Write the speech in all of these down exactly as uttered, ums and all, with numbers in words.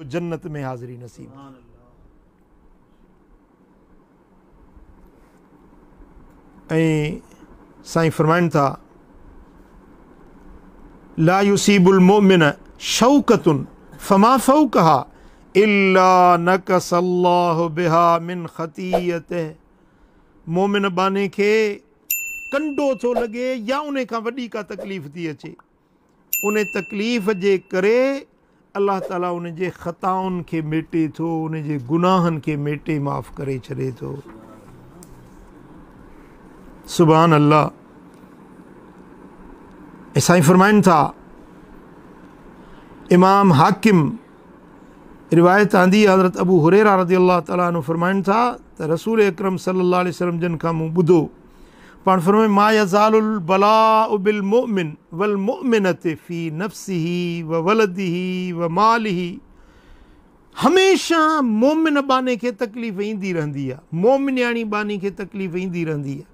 जन्नत में हाज़िरी नसीब। ऐं साईं फरमाइनि था ला युसीबुल मोमिन शौकतुन फमा फौकहा इल्ला नकसल्लाहु बिहा मिन खतीयतिह। मोमिन बाने खे कंडो थो लॻे या उन खां वॾी का तकलीफ़ थी अचे, उन तकलीफ़ जे करे अल्लाह ताला उन जे ख़ताउनि खे मेटे थो, उन जे गुनाहनि खे मेटे माफ़ करे छॾे थो। सुभान अल्लाह। ऐं साईं फरमाइनि था इमाम हाकिम रिवायत आंदी हज़रत अबू हुरैरा रज़ियल्लाहु ताला अन्हु फरमाइनि था त रसूल अकरम सल्लल्लाहु अलैहि वसल्लम जन खां मूं ॿुधो पाण फरमाए मा यज़ालुल बलाउ बिल मुमिन वल मुमिनति फी नफ्सिही व वलदिही व मालिही। हमेशह मोमिन बाने खे तकलीफ़ ईंदी रहंदी आहे, मोमिनियाणी बानी खे तकलीफ़ ईंदी रहंदी आहे।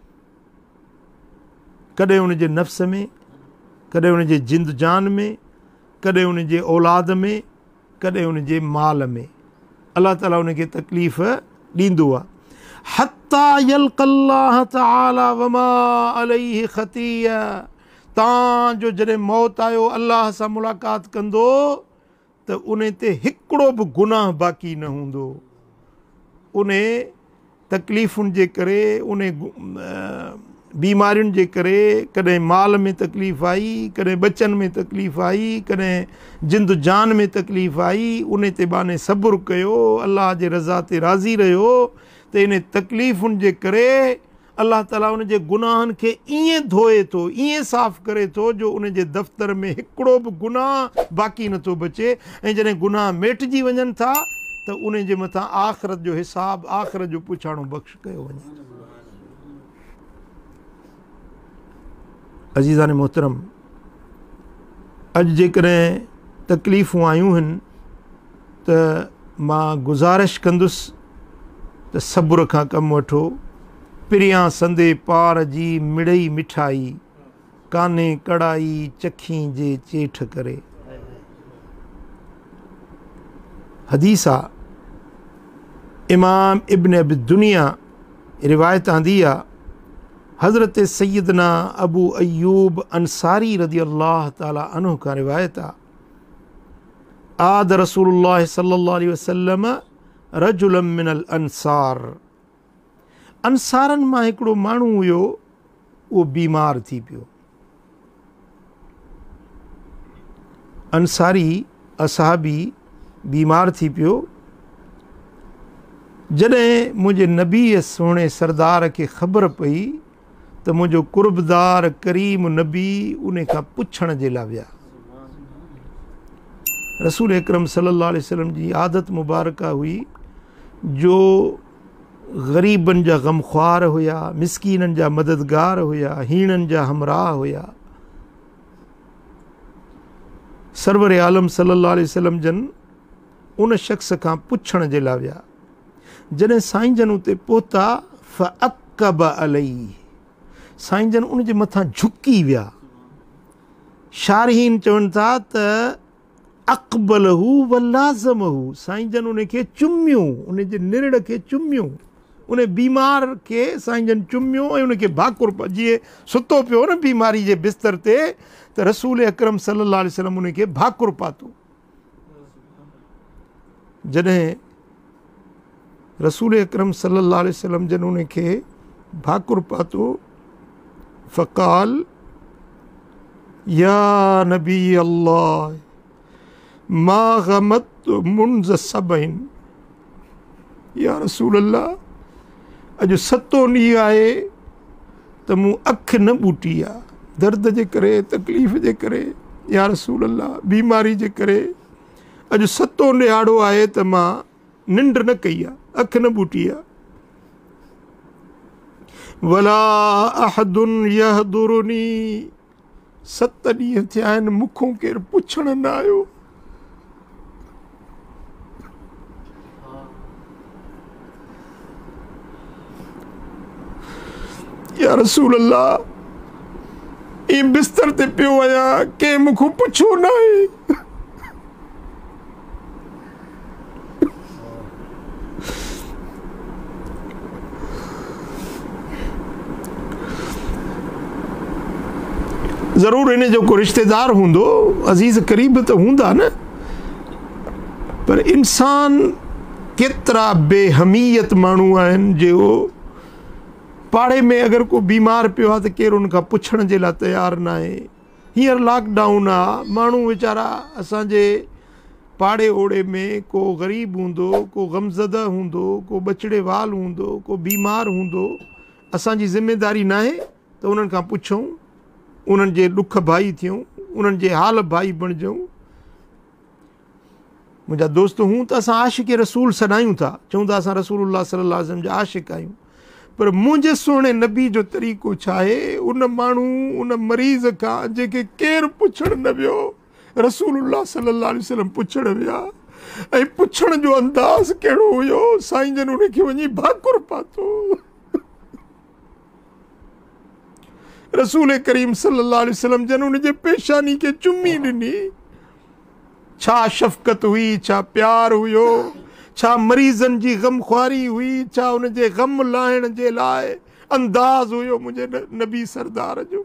कॾहिं उन जे नफ़्स में, कॾहिं उन जे जिंद जान में, कॾहिं उन जे औलाद में, कॾहिं उन जे माल में अल्लाह ताला उन खे तकलीफ़ ॾींदो आहे। हत्ता यल्क़ल्लाह तआला वमा अलैहि खतिया। तव्हांजो जॾहिं मौत आयो अल्लाह सां मुलाक़ात कंदो त उन ते हिकिड़ो बि गुनाह बाक़ी न हूंदो। उन तकलीफ़ुनि जे करे, उन बीमारियुनि जे करे, कॾहिं माल में तकलीफ़ आई, कॾहिं बचनि में तकलीफ़ आई, कॾहिं जिंद जान में तकलीफ़ आई, उन ते बाने सब्र कयो, अल्लाह जे रज़ा ते राज़ी रहियो त इन तकलीफ़ुनि जे करे अल्लाह ताला उन जे गुनाहनि खे ईअं धोए थो, ईअं साफ़ करे थो जो उन जे दफ़्तर में हिकिड़ो बि गुनाह बाक़ी नथो बचे। ऐं जॾहिं गुनाह मेटिजी वञनि था त उन जे मथां आख़िरत जो हिसाब, आख़िरत जो पुछाणो बख़्श कयो वञे। अज़ीज़ान मोहतरम, अॼु जेकॾहिं तकलीफ़ूं आयूं आहिनि त मां गुज़ारिश कंदुसि त सब्र खां कमु वठो। पिरियां संदे पार जी मिड़ई मिठाई, काने कड़ाई चखी जे चेठ करे। हदीस आहे, इमाम इब्न अबी दुनिया रिवायत आंदी आहे, हज़रत सैयदना अबू अयूब अंसारी रज़ियल्लाहु ताला अन्हु का रिवायत आहे, आद रसूलुल्लाह सल्लल्लाहु अलैहि वसल्लम रजुलम मिनल अंसार। अंसारनि मां हिकिड़ो माण्हू हुयो, उहो बीमार थी पियो। अंसारी असहाबी बीमार थी पियो। जॾहिं मुंहिंजे नबी सोणे सरदार खे ख़बर पई त मुंहिंजो कुर्बदार करीम नबी उन खां पुछण जे लाइ विया। रसूल अकरम सल्लल्लाहु अलैहि वसल्लम जी आदत मुबारक हुई जो ग़रीबनि जा ग़मख़्वार हुया, मिसकीननि जा मददगार हुया, हीणनि जा हमराह हुया। सरवर आलम सल्लल्लाहु अलैहि वसल्लम जन उन शख़्स खां पुछण जे लाइ विया। जॾहिं साईं जन उते पहुता फ़अक़ब अलैहि, साईं जन उन जे मथां झुकी विया। शारहीन चवनि था त अक़बलहू व लाज़महू, साईं जन उन खे चुमियो, उन जे निरड़ खे चुमियो, उन बीमार खे साईं जन चुमियो ऐं उन खे भाकुर प जीअं सुतो पियो न बीमारी जे बिस्तर ते, त रसूल अकरम सल्लल्लाहु अलैहि वसल्लम उन खे भाकुर पातो। जॾहिं रसूल अकरम सल्लल्लाहु अलैहि वसल्लम जन उन खे भाकुर पातो, फ़क़ाल या नबी अल्लाह मा ग़मत मुंज़ सबइन। या रसूल अल्लाह, अॼु सतो ॾींहुं आहे त मूं अखि न ॿूटी आहे, दर्द जे करे, तकलीफ़ जे करे, या रसूल अल्लाह बीमारी जे करे अॼु सतो ॾिहाड़ो आहे त मां निंड न कई आहे, अखि न ॿूटी आहे। वला अहदुन यहदुरुनी, सत ॾींहं थिया आहिनि मूंखों केरु पुछण न आयो। या रसूल अल्लाह, ई बिस्तर ते पियो आहियां, कंहिं मूंखों पुछो न आहे। ज़रूरु इन जो को रिश्तेदार हूंदो, अज़ीज़ क़रीब त हूंदा न, पर इंसान केतिरा बेहमीयत माण्हू आहिनि जो पाड़े में अगरि को बीमार पियो आहे त केरु उन खां पुछण जे लाइ तयारु न आहे। हींअर लॉकडाउन आहे, माण्हू वीचारा असांजे पाड़े ओड़े में को ग़रीब हूंदो, को ग़मज़दा हूंदो, को बचिड़े वाल हूंदो, को बीमार हूंदो, असांजी ज़िमेदारी न आहे त उन्हनि खां पुछूं, उन्हनि जे ॾुख भाई थियूं, उन्हनि जे हाल भाई बणिजूं। मुंहिंजा दोस्त हूं त असां आशिक़ रसूल सॾायूं था, चऊं था असां रसूलुल्लाह सल्लल्लाहु अलैहि वसल्लम जा आशिक़ आहियूं, पर मुंहिंजे सुहिणे नबी जो तरीक़ो छा आहे, उन माण्हू उन मरीज़ खां जेके केरु पुछण न वियो, रसूलुल्लाह सल्लल्लाहु अलैहि वसल्लम पुछण विया, ऐं पुछण जो अंदाज़ कहिड़ो हुयो, साईं जन उनखे वञी भाकुर पातो। रसूल करीम सल्लल्लाहु अलैहि वसल्लम जन उनजे पेशानी खे चुमी ॾिनी। छा शफ़क़त हुई, छा प्यार हुयो, छा मरीज़नि जी ग़मख़्वारी हुई, छा उनजे ग़म लाहिण जे लाइ अंदाज़ हुयो मुंहिंजे नबी सरदार जो।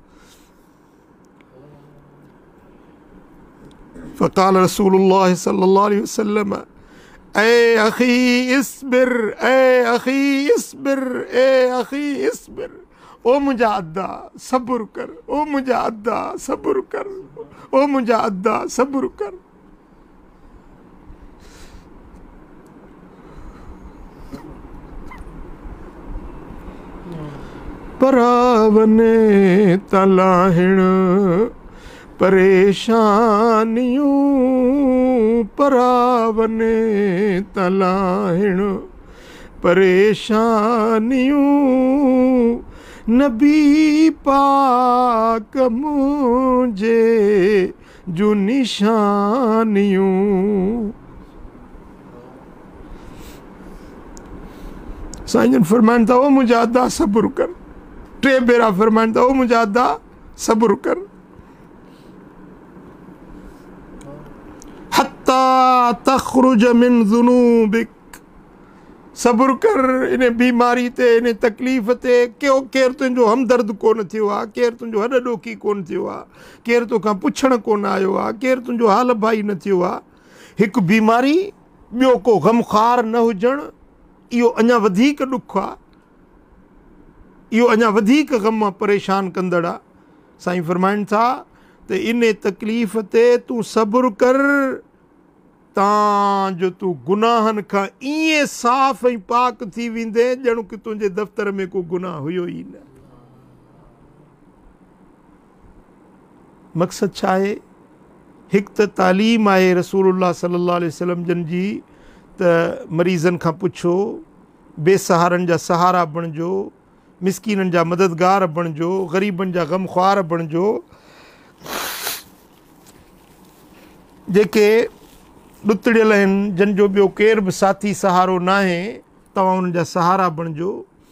फ़क़ाल रसूलुल्लाह सल्लल्लाहु अलैहि वसल्लम ए अख़ी इस्बिर, ए अख़ी इस्बिर, ए अख़ी इस्बिर, ओ मुंहिंजा अद्दा सब्र कर, ओ मुंहिंजा अद्दा सब्र कर, ओ मुंहिंजा अद्दा सब्र कर। परावने तलाहिण परेशानियूं, परावने तलाहिण परेशानियूं, नबी पाक मुझे जो निशानियूं। साईं जन फरमाइनि था, ओ मुंहिंजा अदा सब्र कर। टे भेरा फरमाइनि था, ओ मुंहिंजा अदा सब्र कर। हत्ता तख़रुज मिन ज़ुनूबिक, सब्र कर इन बीमारी ते, इन तकलीफ़ ते। केरु केरु तुंहिंजो हमदर्द कोन थियो आहे, केरु तुंहिंजो हॾ ॾोकी कोन थियो आहे, केरु तोखां पुछण कोन आयो आहे, केरु तुंहिंजो हाल भाई न थियो आहे। हिकु बीमारी, ॿियो को ग़मख़्वार न हुजणु, इहो अञा वधीक ॾुखु आहे, इहो अञा वधीक ग़म परेशान कंदड़ आहे। साईं फरमाइनि था त इन तकलीफ़ ते तूं सब्र कर, तां जो तूं गुनाहनि खां ईअं साफ़ ऐं पाक थी वेंदे ॼणु की तुंहिंजे दफ़्तर में को गुनाह हुयो ई न। मक़सदु छा आहे? हिकु त तालीम आहे रसूलुल्लाह सल्लल्लाहु अलैहि वसल्लम जन जी त मरीज़नि खां पुछो, बेसहारनि जा सहारा बणिजो, मिसकीननि जा मददगार बणिजो, ग़रीबनि जा ग़मख़्वार बणिजो। जेके ॾुतड़ियल आहिनि, जिन जो ॿियो केरु बि साथी सहारो न आहे, तव्हां उन्हनि जा सहारा बणिजो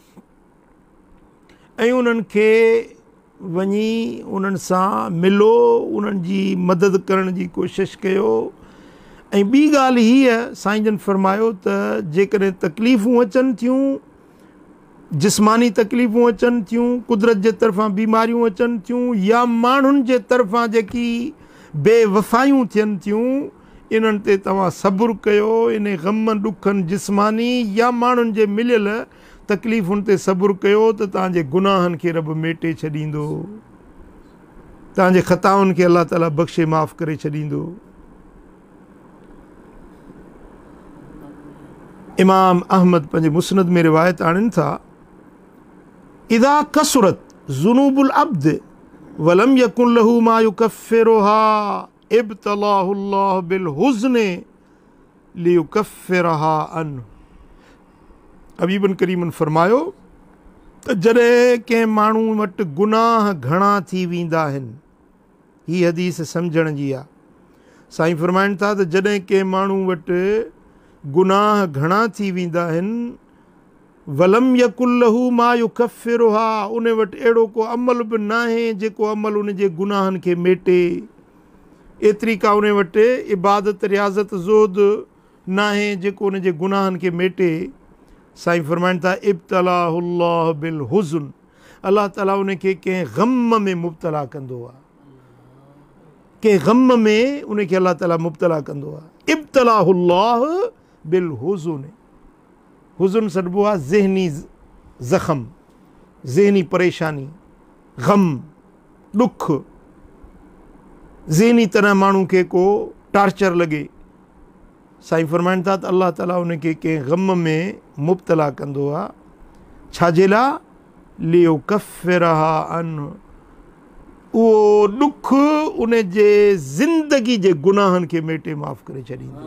ऐं उन्हनि खे वञी उन्हनि सां मिलो, उन्हनि जी मदद करण जी कोशिशि कयो। ऐं ॿी ॻाल्हि हीअ, साईं जन फरमायो त जेकॾहिं तकलीफ़ूं अचनि थियूं, जिस्मानी तकलीफ़ूं अचनि थियूं, कुदरत जे तरफ़ां बीमारियूं अचनि थियूं, या माण्हुनि जे तरफ़ां जेकी बेवफ़ाइयूं थियनि थियूं, इन्हनि ते तव्हां सब्र कयो। इन ग़म ॾुखनि जिस्मानी या माण्हुनि जे मिलियल तकलीफ़ुनि ते सब्र कयो त तव्हांजे गुनाहनि खे रब मेटे छॾींदो, तव्हांजे ख़ताउनि खे अलाह ताला बख़्शे माफ़ करे छॾींदो। इमाम अहमद पंहिंजे मुस्नद में रिवायत आणनि था, इदा कसरत ज़ुनूबुल अब्द वलम यकुन लहू मा युकफ्फिरुहा इब्तलाहु अल्लाह बिल हुज़्न लियुकफ्फिरहा अन्हु। हबीबन करीमन फरमायो त जॾहिं कंहिं माण्हू वटि गुनाह घणा थी वेंदा आहिनि, हीअ हदीस सम्झण जी आहे। साईं फरमाइनि था त जॾहिं कंहिं माण्हू वटि गुनाह घणा थी वेंदा आहिनि, वलम यकुन लहू मा युकफ्फिरुहा, उन वटि अहिड़ो को अमल बि न आहे जेको अमल उन जे गुनाहनि खे मेटे। एतिरी का उन वटि इबादत रियाज़त ज़ोद न आहे जेको उन जे गुनाहनि खे मेटे। साईं फरमाइनि था, इब्तलाहुल्लाह बिल हुज़्न, अल्लाह ताला उनखे कंहिं ग़म में मुब्तला कंदो आहे, कंहिं ग़म में उनखे अल्लाह ताला मुब्तला कंदो आहे। इब्तलाहुल्लाह बिल हुज़ुन, हुज़ुन सॾिबो आहे ज़हनी ज़ख़म, ज़हनी परेशानी, ग़म, ॾुख, ज़हनी तरह माण्हू खे को टार्चर लॻे। साईं फरमाइनि था त अल्लाह ताला उनखे कंहिं ग़म में मुब्तला कंदो आहे, छाजे लाइ? लियुकफ़िरहा अन्हु, उहो ॾुख उन जे ज़िंदगी जे गुनाहनि खे मेटे माफ़ करे छॾींदो।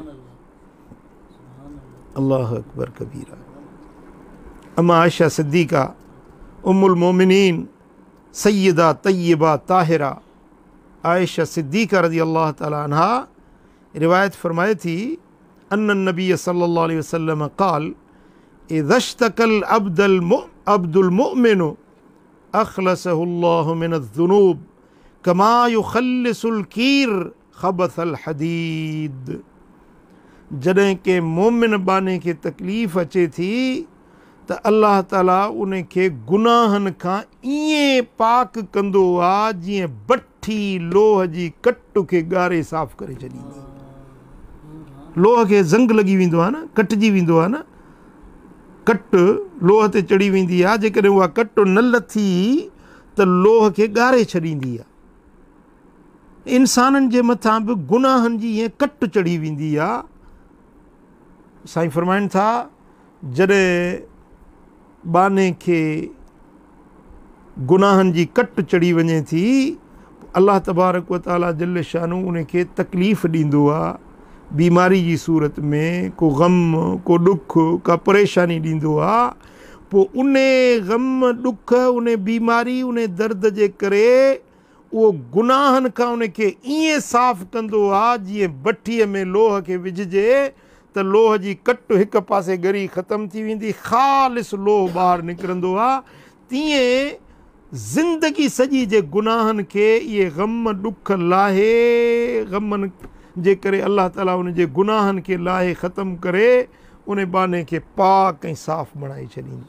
अल्लाहु अकबर कबीरा। अम्मा आयशा सिद्दीक़ा उम्मुल मोमिनीन सय्यदा तय्यबा ताहिरा आयशा सिद्दीक़ा रज़ी अल्लाह ताला अन्हा रिवायत फरमाए थी, अन्न नबी सल्लल्लाहु अलैहि वसल्लम क़ाल इज़श्तकल अब्दुल अब्दुल मुमिनु अख़लसहुल्लाहु मिनज़्ज़ुनूब कमा युख़ल्लिसुल कीर ख़बसल हदीद। जॾहिं के मोमिन बाने खे तकलीफ़ अचे थी त अल्लाह ताला उनखे गुनाहनि खां ईअं पाक कंदो आहे जीअं भट्ठी लोह जी कट खे ॻारे साफ़ करे छॾींदी। लोह खे ज़ंग लॻी वेंदो आहे न, कटिजी वेंदो आहे न, कट लोह ते चढ़ी वेंदी आहे, जेकॾहिं उहा कट न लथी त लोह खे ॻारे छॾींदी आहे। इंसाननि जे मथां बि गुनाहनि जी ईअं कट चढ़ी वेंदी आहे। साईं फरमाइनि था, जॾहिं बाने खे गुनाहनि जी कट चढ़ी वञे थी, अल्लाह तबारक व तआला जल्ल शानू उनखे तकलीफ़ ॾींदो आहे, बीमारी जी सूरत में को ग़म, को ॾुख, का परेशानी ॾींदो आहे। पोइ उन ग़म, ॾुख, उन बीमारी, उन दर्द जे करे उहो गुनाहनि खां उनखे ईअं साफ़ कंदो आहे जीअं भट्ठीअ में लोह खे विझिजे त लोह जी कट हिकु पासे ॻरी ख़तमु थी वेंदी, ख़ालिस लोह ॿाहिरि निकिरंदो आहे। तीअं ज़िंदगी सॼी जे गुनाहनि खे इहे ग़म, ॾुख लाहे, ग़मनि जे करे अल्लाह ताला उन जे गुनाहनि खे लाहे ख़तमु करे उन बाने खे पाक ऐं साफ़ बणाए छॾींदी।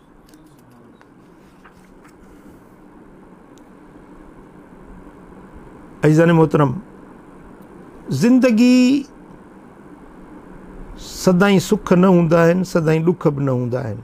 अज़ीज़ान मोहतरम, ज़िंदगी सदाईं सुख न हूंदा आहिनि, सदाईं ॾुख बि न हूंदा आहिनि।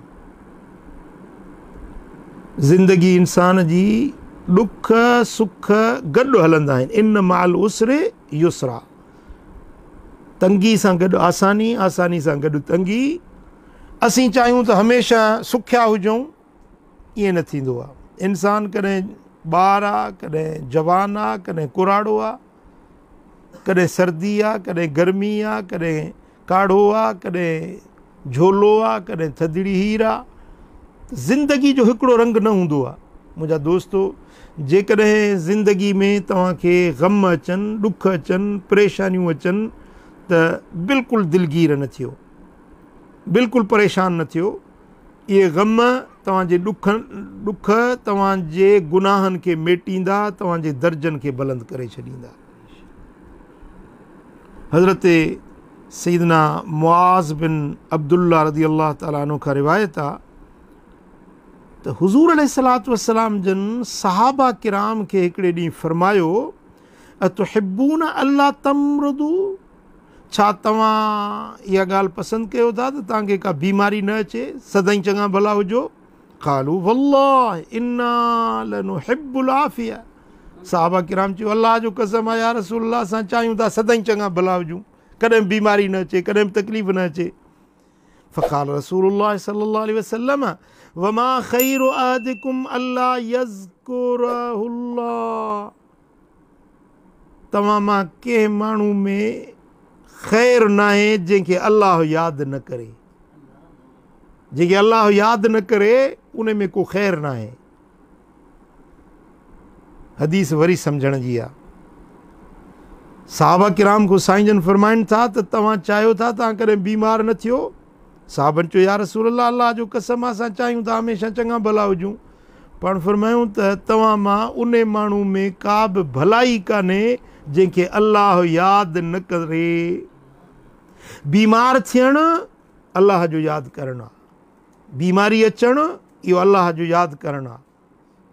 ज़िंदगी इंसान जी ॾुख सुख गॾु हलंदा आहिनि। इन माल उसरे युसरा, तंगी सां गॾु आसानी, आसानी सां गॾु तंगी। असीं चाहियूं त हमेशह सुखिया हुजूं, ईअं न थींदो आहे। इंसान कॾहिं ॿार आहे, कॾहिं जवान आहे, कॾहिं कुराड़ो आहे, कॾहिं सर्दी आहे, कॾहिं गर्मी आहे, कॾहिं काढ़ो आहे, कॾहिं झोलो आहे, कॾहिं थधिड़ी हीर आहे। ज़िंदगी जो हिकिड़ो रंग न हूंदो आहे। मुंहिंजा दोस्तो, जेकॾहिं ज़िंदगी में तव्हांखे ग़म अचनि, ॾुख अचनि, परेशानियूं अचनि त बिल्कुलु दिलगीर न थियो, बिल्कुलु परेशान न थियो। इहे ग़म तव्हांजे ॾुख ॾुख तव्हांजे गुनाहनि खे मेटींदा, तव्हांजे दर्जनि खे बुलंद करे छॾींदा। हज़रत सैयदना मुआज़ बिन अब्दुल्ला रज़ी अल्लाह ताला अन्हु खां रिवायत आहे त हुज़ूर अलैहिस्सलातु वस्सलाम जन सहाबा किराम खे हिकिड़े ॾींहुं फरमायो, अतुहिब्बून अल्ला तमरुदू, छा तव्हां इहा ॻाल्हि पसंदि कयो था त तव्हांखे का बीमारी न अचे, सदाईं चङा भला हुजो? क़ालू वल्लाह इन्ना लनुहिब्बुल आफ़िया। सहाबा किराम चयो, अल्लाह जो कसम आहे या रसूलल्लाह, असां चाहियूं था सदाईं चङा भला हुजूं, कॾहिं बीमारी न अचे, कॾहिं बि तकलीफ़ न अचे। फ़क़ाल रसूलुल्लाह सल्लल्लाहु अलैहि वसल्लम वमा ख़ैरु अहदिकुम अल्ला यज़्कुरहुल्लाह। तव्हां मां कंहिं माण्हू में ख़ैरु न आहे जंहिंखे अल्लाह यादि न करे। जंहिंखे अल्लाह यादि न करे उन में को ख़ैरु न आहे। हदीस वरी सम्झण जी आहे। साहबा किराम को साईं जन फरमाइनि था त तव्हां चाहियो था तव्हां कॾहिं बीमार न थियो? साहबनि चयो, या रसूल अल्लाह, अल्लाह जो कसम आहे, असां चाहियूं था हमेशह चङा भला हुजूं। पाण फरमायूं त तव्हां मां उन माण्हू में का बि भलाई कान्हे जंहिंखे अल्लाह यादि न करे। बीमार थियणु अल्लाह जो यादि करणु आहे, बीमारी अचणु इहो अल्लाह जो यादि करणु आहे।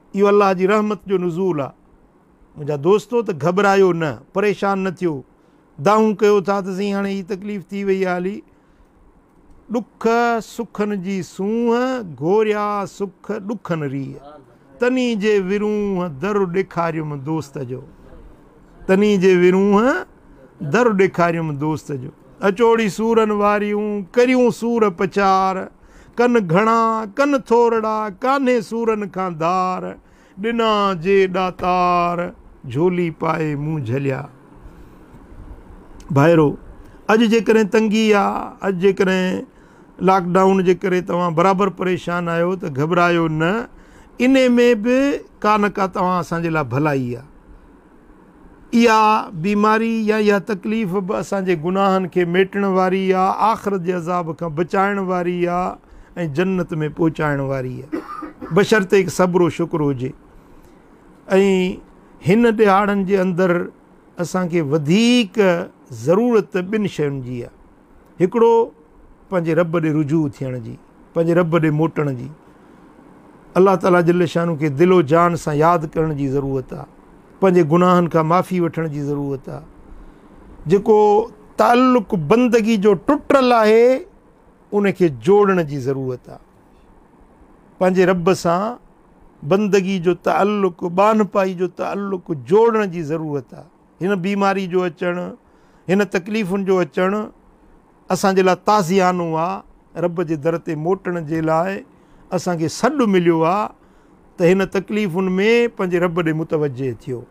इहो अलाह जी रहमत जो नुज़ूल आहे। मुंहिंजा दोस्तो त घबरायो न, परेशान न थियो, दाऊं कयो था त साईं हाणे हीअ तकलीफ़ थी वई आहे, हली ॾुख सुखनि जी सूंहं घोरिया सुख ॾुखनि रीह, तनी जे विरूं दर ॾेखारियुमि दोस्त जो, तनी जे विरूं दर ॾेखारियुमि दोस्त जो। अचोड़ी सूरनि वारियूं करियूं सूर पचार, कन घणा कन थोरड़ा कान्हे सूरनि खां धार, ॾिना जे ॾातार झोली पाए मूं झलिया। भाइरो, अॼु जेकॾहिं तंगी आहे, अॼु जेकॾहिं लॉकडाउन जे करे तव्हां बराबरि परेशान आहियो त घबरायो न, इन में बि का न का तव्हां असांजे लाइ भलाई आहे। इहा बीमारी या इहा तकलीफ़ बि असांजे गुनाहनि खे मेटण वारी आहे, आख़िरत जे अज़ाब खां बचाइण वारी आहे ऐं जन्नत में पहुचाइण वारी आहे, बशर्ते हिकु सब्र शुक्र हुजे। ऐं हिन ॾिहाड़नि जे अंदरि असांखे वधीक ज़रूरत ॿिनि शयुनि जी आहे। हिकिड़ो पंहिंजे रब ॾे रुजू थियण जी, पंहिंजे रब ॾे मोटण जी, अलाह ताला जल शानू खे दिलो जान सां यादि करण जी ज़रूरत आहे, पंहिंजे गुनाहनि खां माफ़ी वठण जी ज़रूरत आहे। जेको ताल्लुक़ बंदगी जो टुटल आहे उनखे जोड़ण जी ज़रूरत आहे। पंहिंजे रब सां बंदगी जो ताल्लुक़, बानपाई जो ताल्लुक़ जोड़ण जी ज़रूरत आहे। हिन बीमारी जो अचणु, हिन तकलीफ़ुनि जो अचणु असांजे लाइ ताज़ियानो आहे। रब जे दर ते मोटण जे लाइ असांखे सॾु मिलियो आहे त हिन तकलीफ़ुनि में पंहिंजे रब ॾे मुतवजे थियो।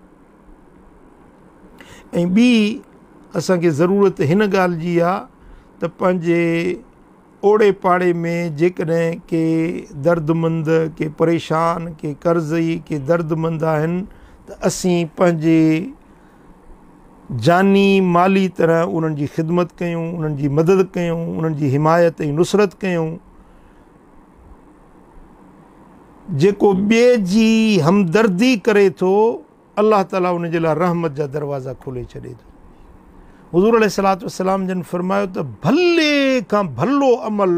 ऐं ॿी असांखे ज़रूरत हिन ॻाल्हि जी आहे त पंहिंजे ओड़े पाड़े में जेकॾहिं के दर्दमंद, के परेशान, के कर्ज़ई, के दर्दमंद आहिनि त असीं पंहिंजे जानी माली तरह उन्हनि जी ख़िदमत कयूं, उन्हनि जी मदद कयूं, उन्हनि जी हिमायत ऐं नुसरत कयूं। जेको ॿिए जी हमदर्दी करे थो, अलाह ताला उन जे लाइ रहमत जा दरवाज़ा खोले छॾे थो। हुज़ूर अलैहिस्सलातु वस्सलाम जन फरमायो त भले खां भलो अमल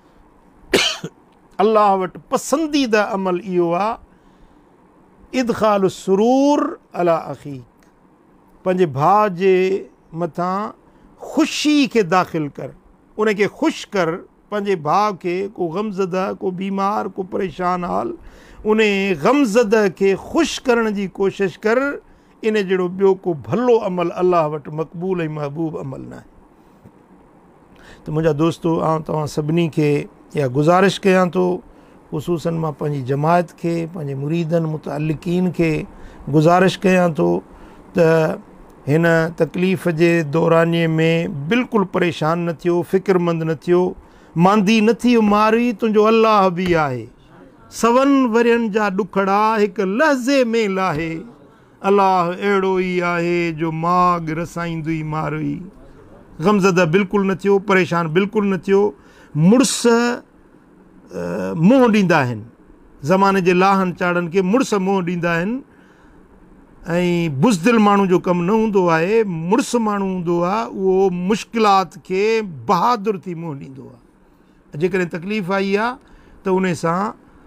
अलाह वटि पसंदीदा अमल इहो आहे, इदख़ाल सुरूर अला अख़ीक, पंहिंजे भाउ जे मथां ख़ुशी खे दाख़िल कर, उनखे ख़ुशि कर। पंहिंजे भाउ खे को ग़मज़दा, को बीमार, को परेशान हाल, उन ग़मज़द खे ख़ुशि करण जी कोशिशि कर। इन जहिड़ो ॿियो को भलो अमल अलाह वटि मक़बूल ऐं महबूब अमल न आहे। त मुंहिंजा दोस्तो, आउं तव्हां सभिनी खे इहा गुज़ारिश कयां थो, ख़ुसूसन मां पंहिंजी जमायत खे, पंहिंजे मुरीदनि मुतअल्लिक़ीन खे गुज़ारिश कयां थो त हिन तकलीफ़ जे दौरानीअ में बिल्कुलु परेशान न थियो, फ़िक्रमंद न थियो, मांदी न थी मारी। तुंहिंजो अलाह बि आहे, सवनि वरियनि जा ॾुखड़ा हिकु लहज़े में लाहे। अलाह अहिड़ो ई आहे जो माग रसाईंदो ई मारोई। ग़मज़दा बिल्कुलु न थियो, परेशान बिल्कुलु न थियो। मुड़ुस मुंहुं ॾींदा आहिनि, ज़माने जे लाहनि चाड़नि खे मुड़ुस मुंहुं ॾींदा आहिनि, ऐं बुज़दिल माण्हू जो कमु न हूंदो आहे। मुड़ुस माण्हू हूंदो आहे उहो मुश्किलात खे बहादुर थी मुंहुं ॾींदो आहे। जेकॾहिं तकलीफ़ आई आहे त उन सां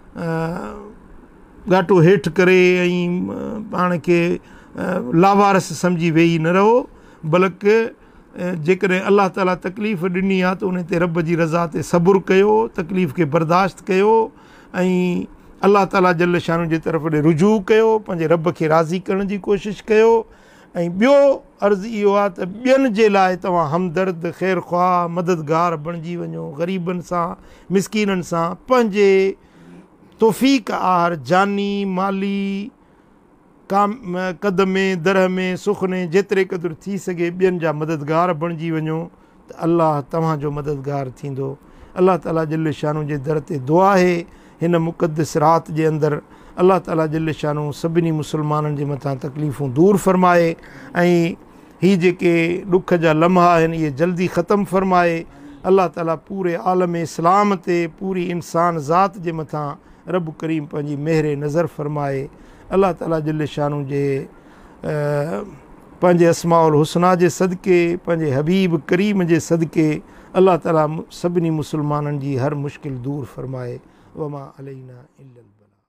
घाटो हेठि करे ऐं पाण खे लावारस सम्झी वेही न रहो, बल्कि जेकॾहिं अलाह ताला तकलीफ़ ॾिनी आहे त उन ते रब जी रज़ा ते सबुरु कयो, तकलीफ़ खे बर्दाश्त कयो ऐं अलाह ताला जल शान जे तरफ़ ॾे रुजू कयो, पंहिंजे रब खे राज़ी करण जी कोशिशि कयो। ऐं ॿियो अर्ज़ु इहो आहे त ॿियनि जे लाइ तव्हां हमदर्द, ख़ैर ख़्वाह, मददगार बणिजी वञो। ग़रीबनि सां, मिसकीननि सां पंहिंजे तौफ़ीक़ आर जानी माली काम क़द में दर में सुखने जेतिरे क़दुरु थी सघे ॿियनि जा मददगार बणिजी वञो त अलाह तव्हांजो मददगार थींदो। अलाह ताला जल शानू जे दर ते दुआ आहे हिन मुक़दस रात जे अंदरि अलाह ताला जल शानू सभिनी मुसलमाननि जे मथां तकलीफ़ूं दूरि फ़रमाए ऐं हीअ जेके ॾुख जा लम्हा आहिनि इहे जल्दी ख़तमु फ़रमाए। अलाह ताला पूरे आलम इस्लाम ते, पूरी इंसान ज़ात जे मथां रब करीम पंहिंजी मेहर नज़र फ़रमाए। अलाह ताला जल शानू जे पंहिंजे अस्माउल हुस्ना जे सदके, पंहिंजे हबीब करीम जे सदके अलाह ताला सभिनी मुसलमाननि जी हर मुश्किल दूरि फ़रमाए। वमा अलैना इल्लल बलाग।